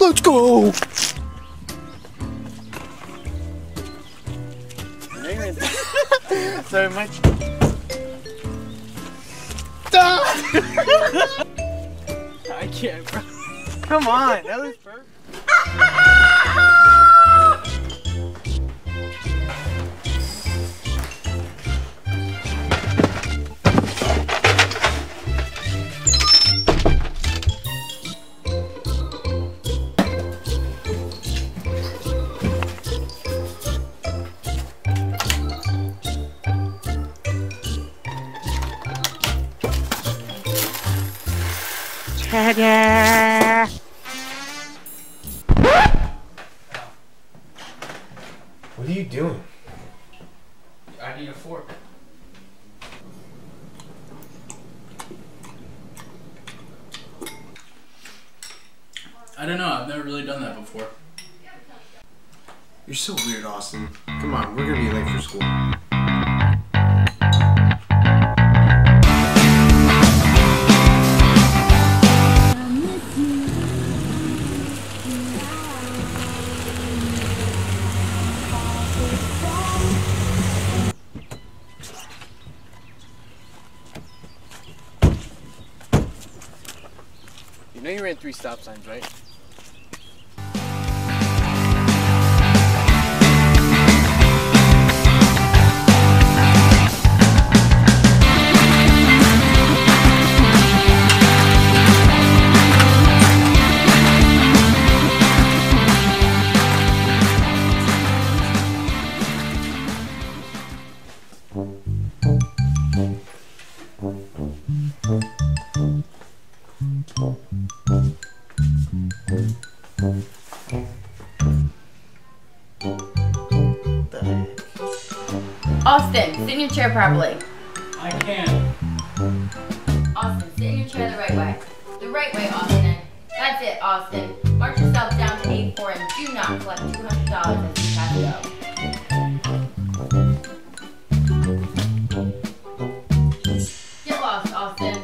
Let's go! Sorry, Mike. I can't, bro. Come on, that was perfect. Ta-da! What are you doing? I need a fork. I don't know, I've never really done that before. You're so weird, Austin. Come on, we're gonna be late for school. You know you ran 3 stop signs, right? Austin, sit in your chair properly. I can. Austin, sit in your chair the right way. The right way, Austin. That's it, Austin. March yourself down to 84 and do not collect $200 as you pass go. Get lost, Austin.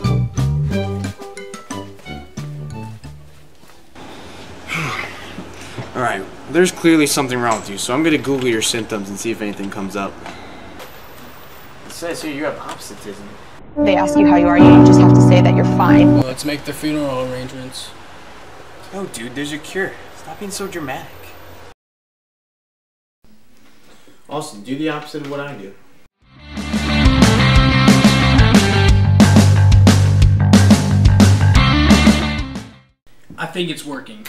Alright, there's clearly something wrong with you, so I'm gonna Google your symptoms and see if anything comes up. It says here you have obstetricism. They ask you how you are, you just have to say that you're fine. Well, let's make the funeral arrangements. No, dude, there's a cure. Stop being so dramatic. Austin, do the opposite of what I do. I think it's working.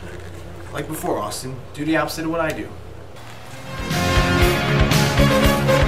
Like before, Austin, do the opposite of what I do.